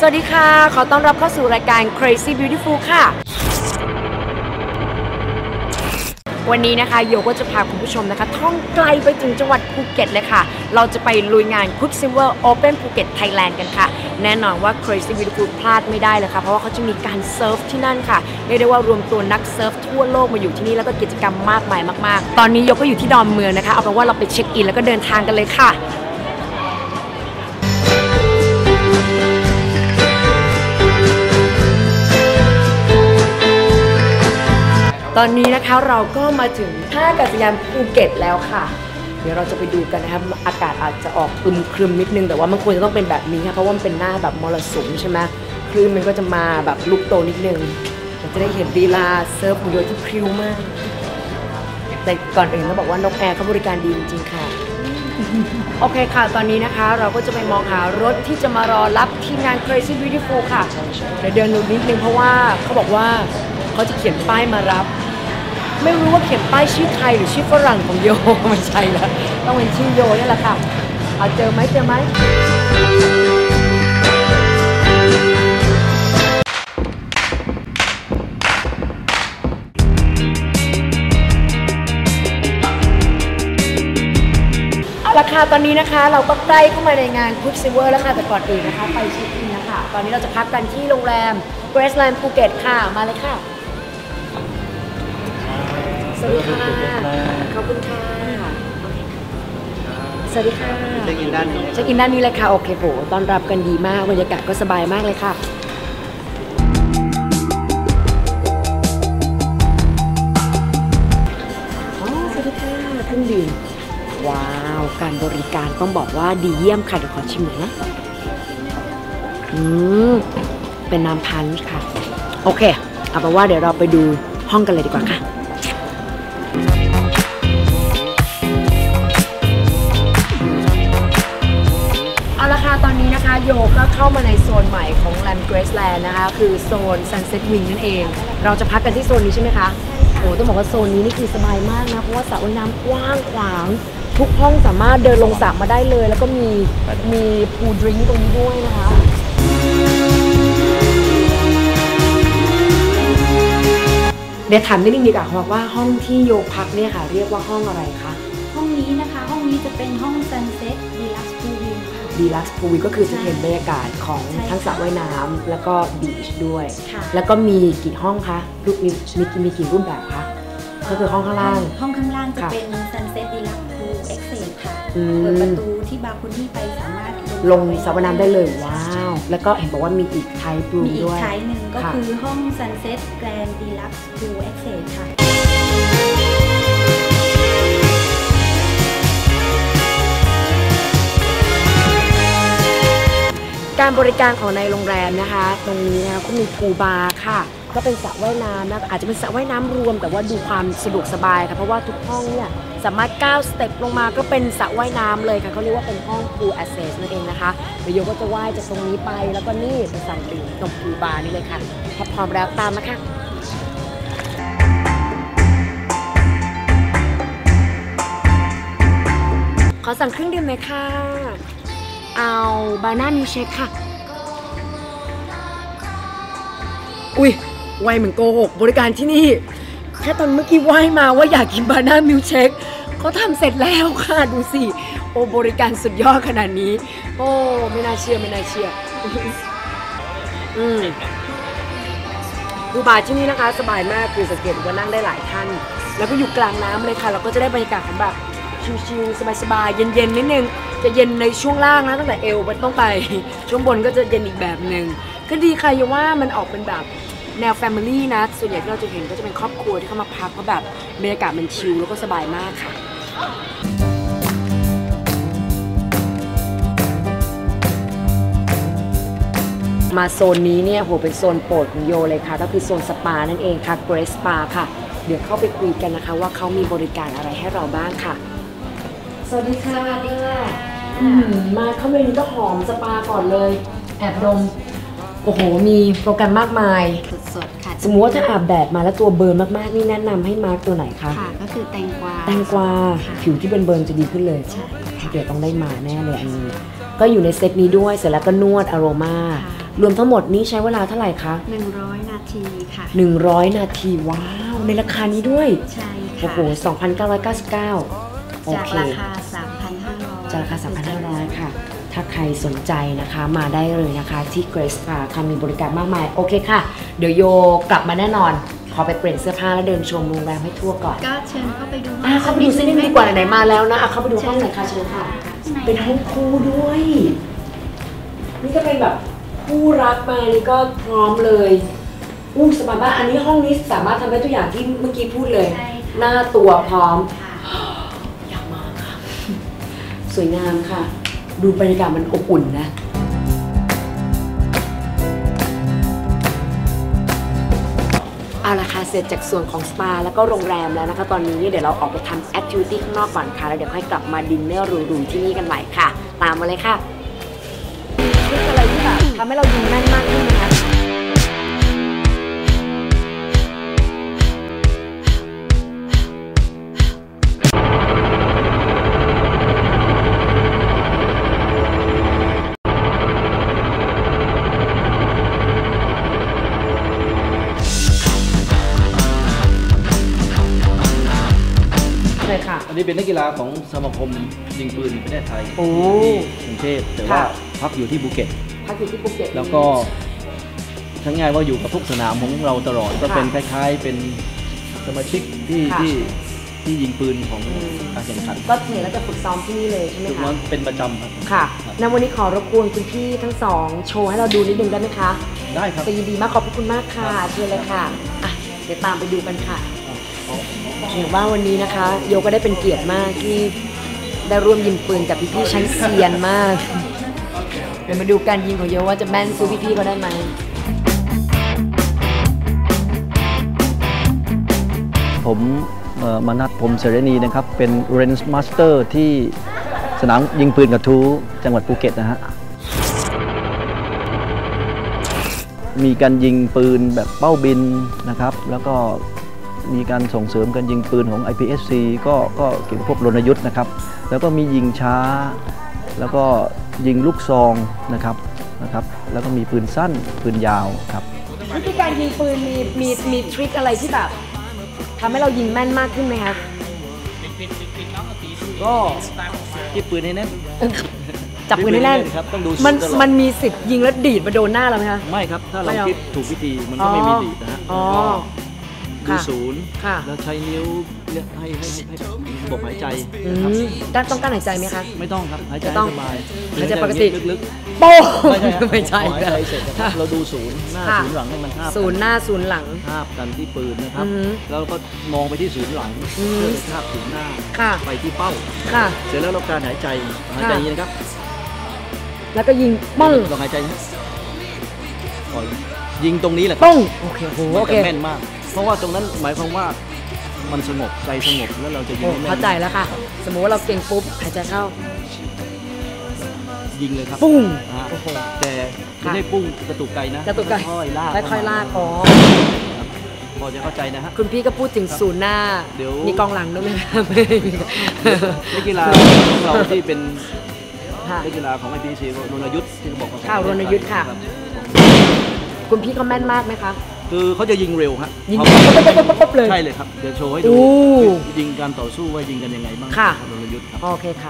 วัสดีค่ะขอต้อนรับเข้าสู่รายการ Crazybeautiful ค่ะวันนี้นะคะโยก็จะพาคุณผู้ชมนะคะท่องไกลไปถึงจังหวัดภูเก็ตเลยค่ะเราจะไปลุยงาน Crazybeautiful Open Phuket Thailand กันค่ะแน่นอนว่า Crazybeautiful พลาดไม่ได้เลยค่ะเพราะว่าเขาจะมีการเซิร์ฟที่นั่นค่ะเรียกได้ว่ารวมตัวนักเซิร์ฟทั่วโลกมาอยู่ที่นี่แล้วก็กิจกรรมมากมายมากๆตอนนี้โยก็อยู่ที่ดอนเมืองนะคะเอาเป็นว่าเราไปเช็คอินแล้วก็เดินทางกันเลยค่ะตอนนี้นะคะเราก็มาถึงท่าอากาศยานภูเก็ตแล้วค่ะเดี๋ยวเราจะไปดูกันนะครับอากาศอาจจะออกอึมครึมนิดนึงแต่ว่ามันควรจะต้องเป็นแบบนี้ค่ะเพราะว่ามันเป็นหน้าแบบมรสุมใช่ไหมคลื่นมันก็จะมาแบบลุกโตนิดนึงเราจะได้เห็นลีลาเซิร์ฟของโยที่พริ้วมากแต่ก่อนอื่นต้องบอกว่านกแอร์เขาบริการดีจริงๆค่ะโอเคค่ะตอนนี้นะคะเราก็จะไปมองหารถที่จะมารอรับทีมงาน Crazybeautiful ค่ะเดี๋ยวเดินดูนิดนึงเพราะว่าเขาบอกว่าเขาจะเขียนป้ายมารับไม่รู้ว่าเขียนป้ายชื่อไทยหรือชื่อฝรั่งของโยไม่ใช่แล้วต้องเป็นชื่อโยนี่แหละค่ะเอาเจอไหมราคาตอนนี้นะคะเราก็ใกล้เข้ามาในงาน Crazybeautiful แล้วค่ะแต่ก่อนอื่นนะคะไปเช็คอินนะคะตอนนี้เราจะพักกันที่โรงแรม Graceland ภูเก็ตค่ะมาเลยค่ะสวัสดีค่ะขอบคุณค่ะสวัสดีค่ะเช็คอินด้านนี้เลยค่ะโอเคโหต้อนรับกันดีมากบรรยากาศก็สบายมากเลยค่ะสวัสดีค่ะเครื่องดื่มว้าวการบริการต้องบอกว่าดีเยี่ยมค่ะเดี๋ยวขอชิมหน่อยนะเป็นน้ำพันช์ค่ะโอเคเอาเป็นว่าเดี๋ยวเราไปดูห้องกันเลยดีกว่าค่ะเอาละค่ะตอนนี้นะคะโยก็เข้ามาในโซนใหม่ของแลนด์ Graceland นะคะคือโซน Sunset Wing นั่นเองเราจะพักกันที่โซนนี้ใช่ไหมคะโอ้ต้องบอกว่าโซนนี้นี่คือสบายมากนะเพราะว่าสระว่ายน้ำกว้างขวางทุกห้องสามารถเดินลงสระมาได้เลยแล้วก็มีพูลดริงก์ตรงนี้ด้วยนะคะเดี๋ยวถามนิดนึงดีกว่าว่าห้องที่โยพักเนี่ยค่ะเรียกว่าห้องอะไรคะห้องนี้นะคะห้องนี้จะเป็นห้อง Sunset Deluxe Pool View ค่ะ Deluxe Pool View ก็คือจะเห็นบรรยากาศของทั้งสระว่ายน้ำแล้วก็บีชด้วยแล้วก็มีกี่ห้องคะมีกี่รูปแบบคะก็คือห้องข้างล่างจะเป็น Sunset Deluxe Pool Exchange ค่ะเปิดประตูที่บาร์โคนี่ไปสามารถลงสระว่ายน้ำได้เลยว้าวแล้วก็เห็นบอกว่ามีอีกไทป์รูมด้วยมีอีกไทป์หนึ่งก็คือห้อง Sunset Grand Deluxe Pool Exchange ค่ะการบริการของในโรงแรมนะคะตรงนี้นะคะก็มีพูลบาร์ค่ะก็เป็นสระว่ายน้ำนะอาจจะเป็นสระว่ายน้ำรวมแต่ว่าดูความสะดวกสบายค่ะเพราะว่าทุกห้องเนี่ยสามารถก้าวสเต็ปลงมาก็เป็นสระว่ายน้ำเลยค่ะเขาเรียกว่าเป็นห้อง pool access นั่นเองนะคะเดี๋ยวโยก็จะว่ายจากตรงนี้ไปแล้วก็นี่ไปสั่งดื่มตรงพูลบาร์นี่เลยค่ะถ้าพร้อมแล้วตามมาค่ะขอสั่งเครื่องดื่มหน่อยค่ะเอาบานาน่ามิลค์เชคค่ะอุ้ยไวเหมือนโกหกบริการที่นี่แค่ตอนเมื่อกี้ว่ายมาว่าอยากกินบานาน่ามิลค์เชคเขาทำเสร็จแล้วค่ะดูสิโอ้บริการสุดยอดขนาดนี้โอ้ไม่น่าเชื่อดูบาร์ที่นี่นะคะสบายมากคือสังเกตว่านั่งได้หลายท่านแล้วก็อยู่กลางน้ำเลยค่ะเราก็จะได้บรรยากาศของแบบชิลๆสบายๆเย็นๆนิดนึงจะเย็นในช่วงล่างนะตั้งแต่เอวไปต้องไปช่วงบนก็จะเย็นอีกแบบหนึ่งก็ดีค่ะอย่าว่ามันออกเป็นแบบแนวแฟมิลี่นะส่วนใหญ่ที่เราจะเห็นก็จะเป็นครอบครัวที่เข้ามาพักเพราะแบบบรรยากาศมันชิลแล้วก็สบายมากค่ะมาโซนนี้เนี่ยโหเป็นโซนโปรดของโยเลยค่ะก็คือโซนสปานั่นเองค่ะ Grace Spa ค่ะเดี๋ยวเข้าไปคุยกันนะคะว่าเขามีบริการอะไรให้เราบ้างค่ะสวัสดีค่ะมาเข้าเมนูก็หอมสปาก่อนเลยแอบดมโอ้โหมีโปรแกรมมากมายสดๆค่ะสมมติว่าถ้าอาบแดดมาแล้วตัวเบิร์นมากๆนี่แนะนำให้มาร์กตัวไหนคะค่ะก็คือแตงกวาผิวที่เบิร์นจะดีขึ้นเลยเดี๋ยวต้องได้มาแน่เลยอันนี้ก็อยู่ในเซตนี้ด้วยเสร็จแล้วก็นวดอโรมารวมทั้งหมดนี้ใช้เวลาเท่าไหร่คะ 100 นาทีค่ะ 100 นาทีว้าวในราคานี้ด้วยใช่ค่ะโอ้โห 2,999 โอเคจากราคา 3,500 จากราคา 3,500 ค่ะถ้าใครสนใจนะคะมาได้เลยนะคะที่เกรซค่ะมีบริการมากมายโอเคค่ะเดี๋ยวโยกลับมาแน่นอนขอไปเปลี่ยนเสื้อผ้าแล้วเดินชมโรงแรมให้ทั่วก่อนก็เชิญเข้าไปดูเข้าไปดูซินิดดีกว่าไหนมาแล้วนะเข้าไปดูห้องหน่อยค่ะเชิญค่ะเป็นห้องคู่ด้วยนี่ก็เป็นแบบคู่รักมานี่ก็พร้อมเลยสบายมากอันนี้ห้องนี้สามารถทำได้ทุกอย่างที่เมื่อกี้พูดเลยหน้าตัวพร้อมอยากมาค่ะสวยงามค่ะดูบรรยากาศมันอบอุ่นนะเอาละค่ะเสร็จจากส่วนของสปาแล้วก็โรงแรมแล้วนะคะตอนนี้เดี๋ยวเราออกไปทำแอคทิวิตี้ข้างนอกก่อนค่ะแล้วเดี๋ยวค่อยกลับมาดินเนอร์หรูๆที่นี่กันใหม่ค่ะตามมาเลยค่ะนี่อะไรที่แบบทำให้เรายิงแม่นมากขึ้นนะคะอันนี้เป็นนักกีฬาของสมาคมยิงปืนแห่งประเทศไทยที่กรุงเทพแต่ว่าพักอยู่ที่ภูเก็ตแล้วก็ทั้งง่ายว่าอยู่กับทุกสนามของเราตลอดก็เป็นคล้ายๆเป็นสมาชิกที่ยิงปืนของการแข่งขันก็เนี่ยเราจะฝึกซ้อมที่นี่เลยใช่ไหมคะเป็นประจำครับค่ะในวันนี้ขอรบกวนคุณพี่ทั้งสองโชว์ให้เราดูนิดนึงได้ไหมคะได้ครับยินดีมากขอบคุณมากค่ะเชิญเลยค่ะเดี๋ยวตามไปดูกันค่ะเห็นว่าวันนี้นะคะโยก็ได้เป็นเกียรติมากที่ได้ร่วมยิงปืนกับพี่ๆชั้นเซียนมากเดี๋ยวมาดูการยิงของโยว่าจะแม่นสู้พี่ๆเขาได้ไหมผมมนัส พรหมเสรณีนะครับเป็น Range Master ที่สนามยิงปืนกระทู้จังหวัดภูเก็ตนะฮะมีการยิงปืนแบบเป้าบินนะครับแล้วก็มีการส่งเสริมการยิงปืนของ IPSC ก็เกี่ยวกับพวกรณยุทธ์นะครับแล้วก็มียิงช้าแล้วก็ยิงลูกซองนะครับแล้วก็มีปืนสั้นปืนยาวครับวิธีการยิงปืนมีทริคอะไรที่แบบทำให้เรายิงแม่นมากขึ้นไหมคะก็ยิงปืนให้แน่นจับปืนให้แน่นมันมีสิทธิ์ยิงแล้วดีดมาโดนหน้าเราไหมคะไม่ครับถ้าเราคิดถูกวิธีมันก็ไม่มีดีดนะฮะดูศูนย์แล้วใช้นิ้วให้ระบบหายใจนะครับต้องการหายใจไหมคะไม่ต้องครับหายใจสบายหายใจปกติลึกๆโป้ไม่ใช่เราดูศูนย์หน้าศูนย์หลังให้มันทาบศูนย์หน้าศูนย์หลังทาบกันที่ปืนนะครับแล้วก็มองไปที่ศูนย์หลังเพื่อทาบศูนย์หน้าไปที่เป้าเสร็จแล้วเราการหายใจนี้นะครับแล้วก็ยิงป้องลองหายใจนะยิงตรงนี้แหละป้องโอเคแม่นมากเพราะว่าตรงนั้นหมายความว่ามันสงบใจสงบแล้วเราจะยิงเข้าใจแล้วค่ะสมมติว่าเราเก่งปุ๊บหายใจเข้ายิงเลยครับปุ้งแต่ไม่ได้ปุ้งกระตุกไกลนะค่อยลากพอจะเข้าใจนะฮะคุณพี่ก็พูดถึงศูนย์หน้ามีกองหลังด้วยไหมนักกีฬาของเราที่เป็นนักกีฬาของ IPC รณยุทธ์ที่เขาบอกข่าวรณยุทธ์ค่ะคุณพี่เขาแม่นมากไหมคะคือเขาจะยิงเร็วฮะยิงปั๊บเลยใช่เลยครับเดี๋ยวโชว์ให้ดูยิงการต่อสู้ว่ายิงกันยังไงบ้างค่ะรณยุทธ์ครับโอเคค่ะ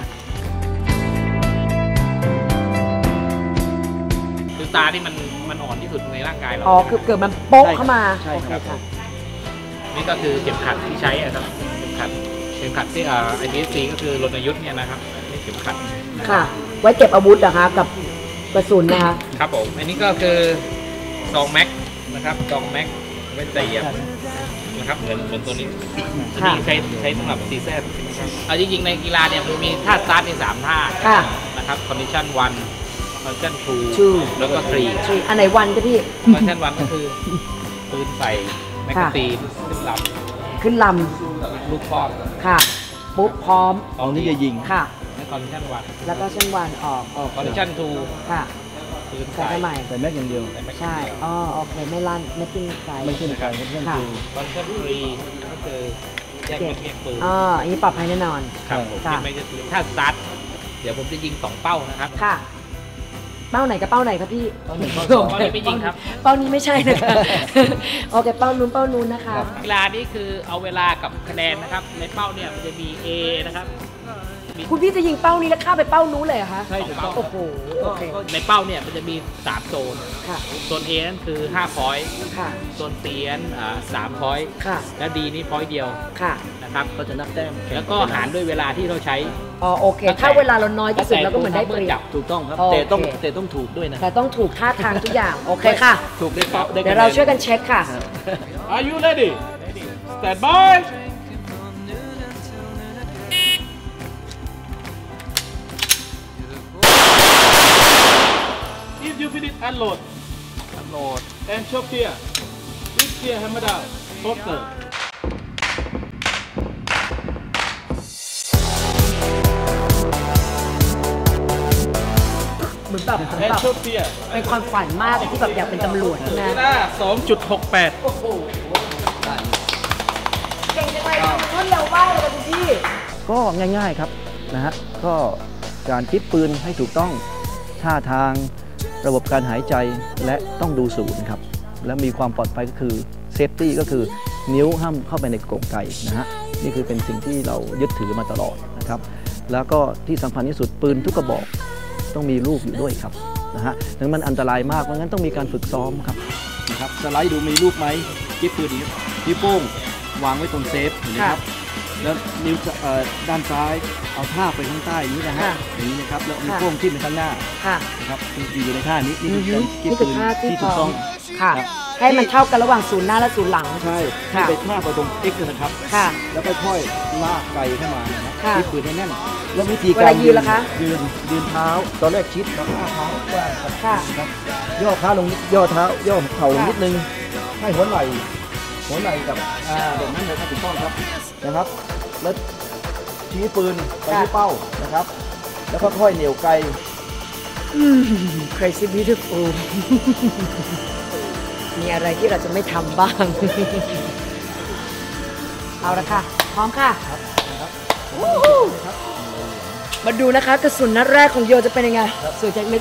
คือตาที่มันอ่อนที่สุดในร่างกายเราคือเกิดมันโป๊ะเข้ามาใช่ครับนี่ก็คือเข็มขัดที่ใช้ครับเข็มขัดที่IPSC ก็คือรณยุทธ์เนี่ยนะครับนี่เข็มขัดค่ะไว้เก็บอาวุธนะคะกับกระสุนนะคะครับผมอันนี้ก็คือซองแม็กนะครับซองแม็กไว้เตียบนะครับเหมือนตัวนี้ใช้สำหรับซีแซดจริงๆในกีฬาเนี่ยมันมีท่าสตาร์ทใน3ท่านะครับคอนดิชั่น1คอนดิชั่น2แล้วก็3 อันไหนวันก็พี่คอนดิชั่น1ก็คือปืนใส่แมกกาซีนขึ้นลำลูกป้อมค่ะปุ๊บพร้อมตอนนี้จะยิงค่ะคอนดิชั่น1 แล้วก็ชั้น1ออกคอนดิชั่น2 ค่ะใส่ใหม่ใส่แม็กอย่างเดียวใช่โอเคไม่ลั่นไม่ขึ้นไกลไม่ขึ้นไกลคอนดิชั่น2 คอนดิชั่น3ก็คือแยกเป็นปืนอันนี้ปลอดภัยแน่นอนครับผมถ้าสตาร์ทเดี๋ยวผมจะยิง2เป้านะครับค่ะเป้าไหนกับเป้าไหนครับพี่เป้านี้ไม่ยิงครับเป้านี้ไม่ใช่นะคะโอเคเป้านู้นนะคะกีฬานี้คือเอาเวลากับคะแนนนะครับในเป้าเนี่ยมันจะมี A นะครับคุณพี่จะยิงเป้านี้แล้วข้ามไปเป้านู้นเลยเหรอคะใช่ถูกต้องโอ้โหโอเคในเป้าเนี่ยมันจะมี3โซนค่ะโซน A นั่นคือ5 พอยต์ค่ะโซน C นั้น3 พอยต์ค่ะแล้ว D นี่พอยต์เดียวค่ะนะครับก็จะนับแต้มแล้วก็หารด้วยเวลาที่เราใช้อ๋อโอเค ถ้าเวลาเราน้อยที่สุดเราก็เหมือนได้เปรียบถูกต้องครับโอเคแต่ต้องถูกด้วยนะแต่ต้องถูกท่าทางทุกอย่างโอเคค่ะถูกได้เป้าได้เดี๋ยวเราช่วยกันเช็คค่ะ Are you ready Stand by If you finish unload and chop here this here hammer down faster เหมือนแบบผม and แบบ chop here เป็นความฝันมากที่แบบอยากเป็นตำรวจเวนะลา 2.68 โอ้โหเก่งจังเลยรวดเร็วมากเลยคุณพี่ก็ง่ายๆครับนะฮะก็การคิดปืนให้ถูกต้องท่าทางระบบการหายใจและต้องดูศูนย์ครับและมีความปลอดภัยก็คือเซฟตี้ก็คือนิ้วห้ามเข้าไปในกรงไก่นะฮะนี่คือเป็นสิ่งที่เรายึดถือมาตลอดนะครับแล้วก็ที่สำคัญที่สุดปืนทุกกระบอกต้องมีลูกอยู่ด้วยครับนะฮะดังนั้นมันอันตรายมากเพราะงั้นต้องมีการฝึกซ้อมครับนะครับสไลด์ดูมีลูกไหมคิดปืนดีนิ้วโป้งวางไว้ตรงเซฟนะครับแล้วนิ้วด้านซ้ายเอาท่าไปข้างใต้นี้นะฮะอย่างนี้นะครับแล้วนิ้วโป้งทิ่มไปข้างหน้าค่ะนะครับอยู่ในท่านี้นี่คือการคิดนี่คืปือน ท่าที่ที่ถูกต้องค่ะ ให้มันเท่ากันระหว่างศูนย์หน้าและศูนย์หลังใช่ให้ไปท่าไปตรง X นะครับค่ะแล้วค่อยๆลากไกเข้ามานะค่ะคิดปืนให้แน่นแล้ววิธีเวกาลาร ยืนล่ะคะยืนเท้าตอนแรกชิดแล้วเท้ากว้างครับค่ะครับย่อเท้าลงนิดย่อเท้าย่อเข่าลงนิดนึงให้หัวไหล่กับแบบนั้นนะครับถูกต้องครับนะครับแล้วชี้ปืนไปที่เป้านะครับแล้วก็ค่อยเหนี่ยวไก Crazybeautiful มีอะไรที่เราจะไม่ทำบ้าง เอาละค่ะ พร้อมค่ะมาดูนะคะกระสุนนัดแรกของโยจะเป็นยังไงสวยจากเล็ก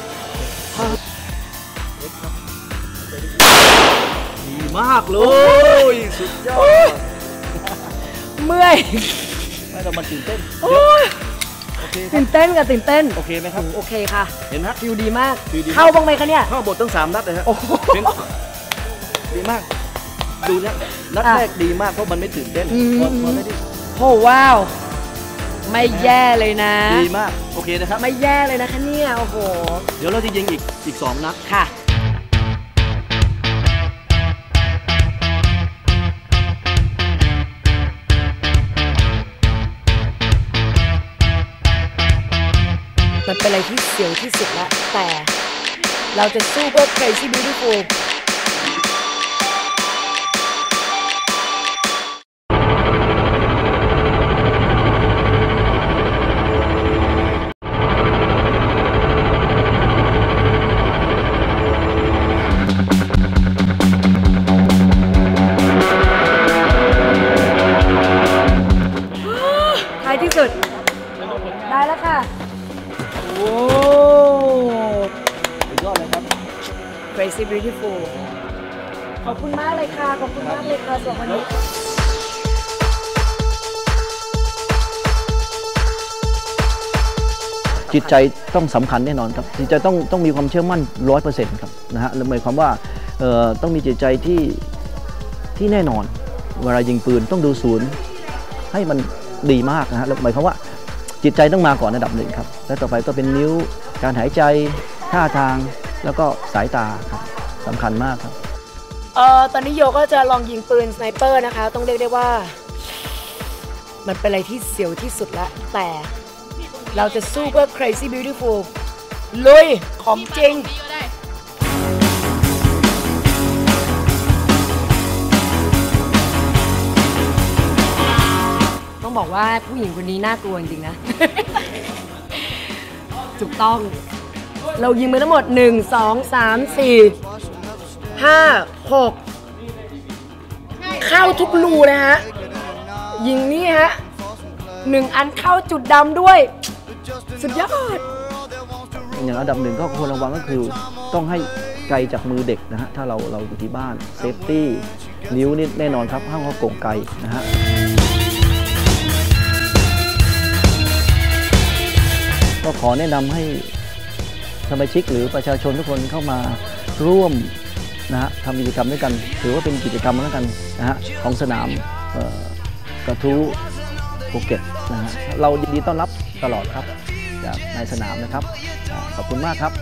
ดีมากเลยสุดยอดเมื่อยไม่เรามันตื่นเต้นโอ้ยโอเคครับตื่นเต้นกับตื่นเต้นโอเคไหมครับโอเคค่ะเห็นไหมฟิลดีมากฟิลดีมากเข้าบ้างไหมคะเนี่ยเข้าบทตั้ง3 นัดเลยฮะโอ้โหดีมาก ดูเนี่ยนัดแรกดีมากเพราะมันไม่ตื่นเต้นพอไม่ได้โอ้ว้าว ไม่แย่เลยนะดีมาก โอเคนะครับไม่แย่เลยนะคะเนี่ยโอ้โหเดี๋ยวเราจะยิงอีก2 นัดค่ะ มันเป็นอะไรที่เสียวที่สุดแล้วแต่เราจะสู้เพื่อ Crazybeautiful ท้ายที่สุด ได้แล้วค่ะ โอ้สุดยอดเลยครับ Crazybeautiful ขอบคุณมากเลยค่ะ ขอบคุณมากเลยค่ะสำหรับวันนี้จิตใจต้องสำคัญแน่นอนครับจิตใจต้องมีความเชื่อมั่น 100% ครับนะฮะหมายความว่าต้องมีจิตใจที่แน่นอนเวลายิงปืนต้องดูศูนย์ให้มันดีมากนะฮะหมายความว่าจิตใจต้องมาก่อนอันดับหนึ่งครับแล้วต่อไปก็เป็นนิ้วการหายใจท่าทางแล้วก็สายตาครับสำคัญมากครับตอนนี้โยก็จะลองยิงปืนสไนเปอร์นะคะ ต้องเรียกได้ว่า มันเป็นอะไรที่เสียวที่สุดละแต่เราจะสู้เพื่อ Crazybeautiful ลุยของจริง ต้องบอกว่าผู้หญิงคนนี้น่ากลัวจริงๆนะ ถูกต้อง เรายิงไปทั้งหมด 1 2 3 4 5 6 เข้าทุกรูนะฮะ ยิงนี่ฮะ 1 อันเข้าจุดดำด้วย สุดยอดโออย่างอันดับหนึ่งก็ควรระวังก็คือต้องให้ไกลจากมือเด็กนะฮะถ้าเราอยู่ที่บ้านเซฟตี้นิ้วนี่แน่นอนครับห้ามเขาโก่งไกลนะฮะก็ขอแนะนำให้สมาชิกหรือประชาชนทุกคนเข้ามาร่วมนะฮะทำกิจกรรมด้วยกันถือว่าเป็นกิจกรรมแล้วกันนะฮะของสนามกระทู้ภูเก็ตนะฮะเรายินดีต้อนรับตลอดครับจากในสนามนะครับขอบคุณมากครับ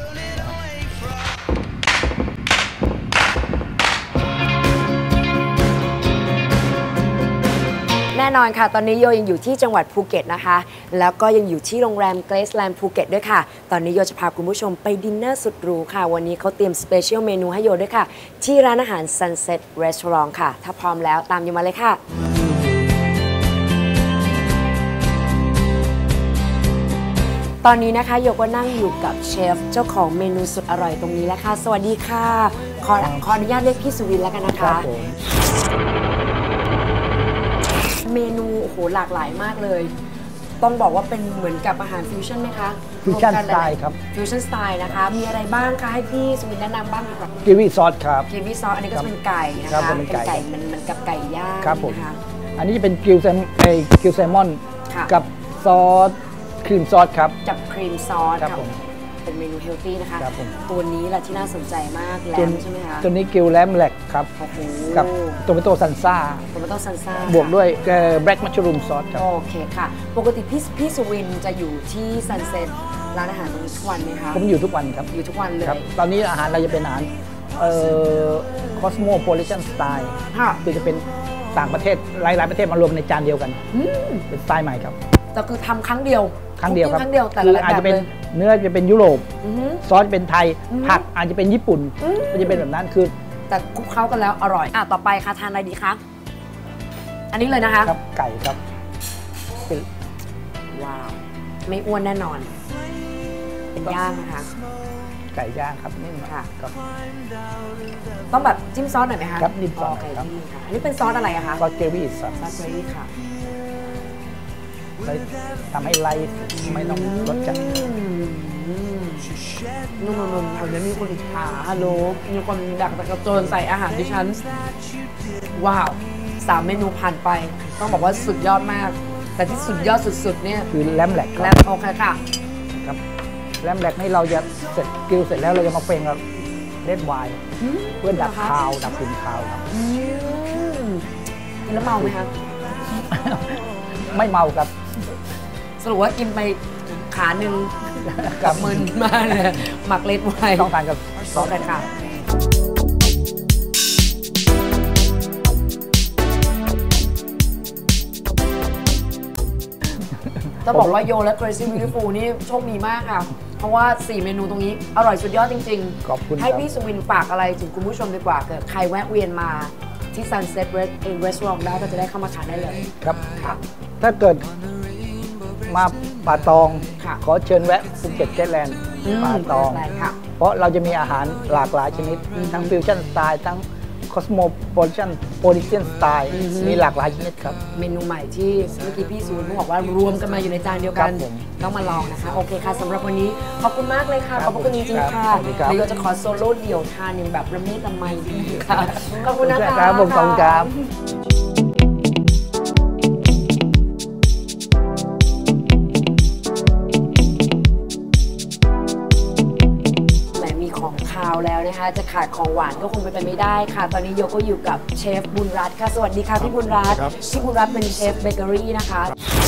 แน่นอนค่ะตอนนี้โยยังอยู่ที่จังหวัดภูเก็ตนะคะแล้วก็ยังอยู่ที่โรงแรมเกรซแลนด์ภูเก็ตด้วยค่ะตอนนี้โยจะพาคุณผู้ชมไปดินเนอร์สุดหรูค่ะวันนี้เขาเตรียมสเปเชียลเมนูให้โยด้วยค่ะที่ร้านอาหาร Sunset Restaurant ค่ะถ้าพร้อมแล้วตามโยมาเลยค่ะตอนนี้นะคะโยก็นั่งอยู่กับเชฟเจ้าของเมนูสุดอร่อยตรงนี้แล้วค่ะสวัสดีค่ะขออนุญาตเรียกพี่สุวินแล้วกันนะคะเมนูโอ้โหหลากหลายมากเลยต้องบอกว่าเป็นเหมือนกับอาหารฟิวชั่นไหมคะฟิวชั่นสไตล์ครับฟิวชั่นสไตล์นะคะมีอะไรบ้างคะให้พี่สุวินแนะนำบ้างดีกว่ากีวีซอสครับกีวีซอสอันนี้ก็จะเป็นไก่นะคะเป็นไก่มันกับไก่ย่างครับผมอันนี้จะเป็นกิวแซลมอนกับซอสครีมซอสครับกับครีมซอสครับผมเป็นเมนูเฮลตี้นะคะตัวนี้แหละที่น่าสนใจมากแลมใช่ไหมคะตัวนี้กิวแลมแหลกครับกับโตเมโต้ซันซ่าบวกด้วยแบล็กมัชรูมซอสครับโอเคค่ะปกติพี่สุวินจะอยู่ที่ซันเซ็ตร้านอาหารตรงนี้ทุกวันไหมคะผมอยู่ทุกวันครับอยู่ทุกวันเลยตอนนี้อาหารเราจะเป็นอาหารคอสโมโพลิทันสไตล์คือจะเป็นต่างประเทศหลายประเทศมารวมในจานเดียวกันเป็นสไตล์ใหม่ครับแต่คือทำครั้งเดียวครับแต่คืออาจจะเป็นเนื้อจะเป็นยุโรปซอสจะเป็นไทยผักอาจจะเป็นญี่ปุ่นมันจะเป็นแบบนั้นคือแต่คลุกเคล้ากันแล้วอร่อยต่อไปค่ะทานอะไรดีคะอันนี้เลยนะคะครับไก่ครับว้าวไม่อ้วนแน่นอนเป็นย่างนะคะไก่ย่างครับนี่ค่ะต้องแบบจิ้มซอสหน่อยไหมคะครับจิ้มซอสครับอันนี้เป็นซอสอะไรอะคะซอสเกรวี่ซอสเกรวี่ค่ะทำให้ไลท์ไม่ต้องรสจัดนุ่มๆแถวนี้มีคนอิจฉาฮัลโหลมีคนดักตะกระโจนใส่อาหารดิฉันว้าว3เมนูผ่านไปต้องบอกว่าสุดยอดมากแต่ที่สุดยอดสุดๆเนี่ยคือแลมแหลกแลมโอเคค่ะครับแลมแหลกนี่เราจะเสร็จกิลเสร็จแล้วเราจะมาเฟงกับเลดไวน์เพื่อดับคาวดับกลิ่นคาวครับกินแล้วเมาไหมคะไม่เมาครับสรุปว่ากินไปขาหนึ่งกับมึนมากเลยหมักเล็ดไว้ต้องทานกับซอสกันค่ะจะบอกว่าโยและ Crazybeautiful นี่โชคดีมากค่ะเพราะว่า4เมนูตรงนี้อร่อยสุดยอดจริงๆขอบคุณให้พี่สุวินฝากอะไรถึงคุณผู้ชมดีกว่าเกิดใครแวะเวียนมาที่ Sunset Restaurant ได้ก็จะได้เข้ามาทานได้เลยครับถ้าเกิดมาป่าตองขอเชิญแวะภูเก็ตเกรซแลนด์ป่าตองเพราะเราจะมีอาหารหลากหลายชนิดทั้งฟิวชั่นสไตล์ทั้งคอสโมโพลิทันสไตล์มีหลากหลายชนิดครับเมนูใหม่ที่เมื่อกี้พี่ซูนบอกว่ารวมกันมาอยู่ในจานเดียวกันต้องมาลองนะคะโอเคค่ะสำหรับวันนี้ขอบคุณมากเลยค่ะขอบคุณจริงๆค่ะเดี๋ยวจะขอโซโล่เดี่ยวทานอย่างแบบระเมีดระไมค่ะขอบคุณนะคะผมขอบคุณครับแล้วนะคะจะขาดของหวานก็คงเป็นไปไม่ได้ค่ะตอนนี้โยก็อยู่กับเชฟบุญรัตน์ค่ะสวัสดีค่ะพี่บุญรัตน์พี่บุญรัตน์เป็นเชฟเบเกอรี่นะคะ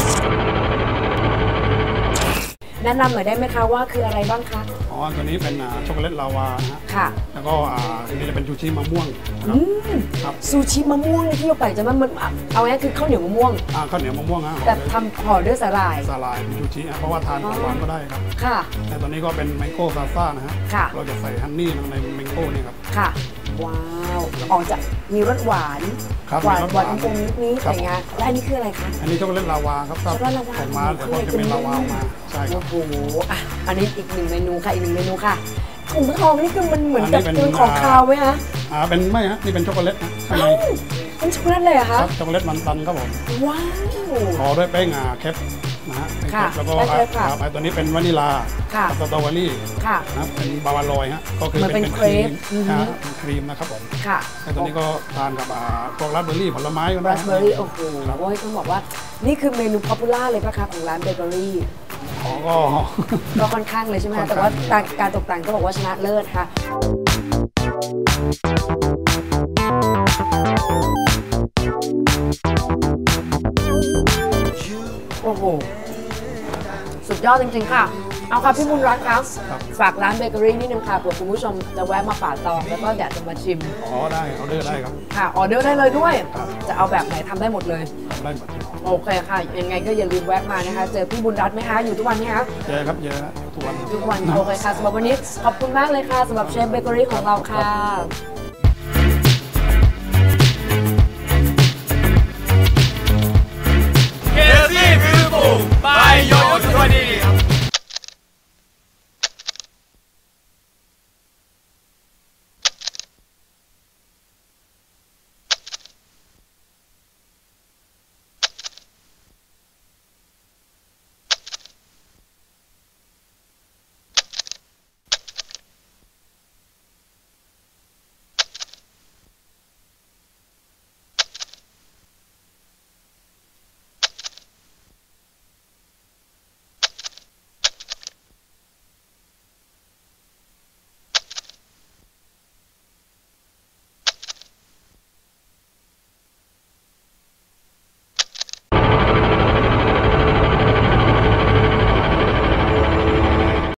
แนะนำหน่อยได้ไหมคะว่าคืออะไรบ้างคะอ๋อตัวนี้เป็นช็อกโกแลตลาวาค่ะแล้วก็ตัวนี้จะเป็นซูชิมะม่วงครับซูชิมะม่วงที่โยไปจะมันเอาง่ายคือข้าวเหนียวมะม่วงข้าวเหนียวมะม่วงฮะแต่ทำห่อด้วยสาหร่ายซูชิเพราะว่าทานของหวานก็ได้ครับค่ะแต่ตอนนี้ก็เป็นแมงโก้ซาซ่านะฮะเราจะใส่ฮันนี่ลงในแมงโก้นี่ครับค่ะว้าวออกจากมีรสหวานหวานตรงนี้อะไรเงี้ยและอันนี้คืออะไรคะอันนี้ช็อกโกแลตลาวาครับช็อกโกแลตลาวาออกมาแต่ก็จะเป็นลาวาออกมาใช่ครับโอ้โหอันนี้อีก1เมนูค่ะอีก1เมนูค่ะถุงทองนี่คือมันเหมือนกับเป็นของคาวไหมคะเป็นไม่ฮะนี่เป็นช็อกโกแลตนะข้างในเป็นช็อกโกแลตเลยเหรอคะช็อกโกแลตมันๆครับผมว้าวห่อด้วยแป้งเคปนะฮะค่ะแล้วก็ได้เลยค่ะตัวนี้เป็นวานิลาค่ะสตรอเบอรี่ค่ะนะเป็นบาวาลอยฮะก็คือมันเป็นเครปเป็นครีมนะครับผมค่ะแล้วตัวนี้ก็ทานกับพวกราสเบอร์รี่ผลไม้ก็ได้ราสเบอร์รี่โอ้โหโอ้ยต้องบอกว่านี่คือเมนูป๊อปปูล่าเลยปะคะของร้านเบเกอรี่อ๋อก็ก็ค่อนข้างเลยใช่ไหมค่อคะนแต่ข้างว่าการตกแต่งก็บอกว่าชนะเลิศค่ะโอ้โหสุดยอดจริงๆค่ะเอาค่ะพี่บุญรัตน์ครับฝากร้านเบเกอรี่นิดนึงค่ะเผื่อคุณผู้ชมจะแวะมาป่าตองแล้วก็อยากจะมาชิมอ๋อได้ออเดอร์ได้ครับค่ะออเดอร์ได้เลยด้วย จะเอาแบบไหนทำได้หมดเลยทำได้หมดโอเคค่ะ ยังไงก็อย่าลืมแวะมานะคะ เจอพี่บุญรัตน์ไหมคะ อยู่ทุกวันไหมคะเยอะครับเยอะทุกวันทุกวัน โอเคค่ะสำหรับวันนี้ขอบคุณมากเลยค่ะสำหรับเชฟเบเกอรี่ของเราค่ะ Crazybeautiful by Yo20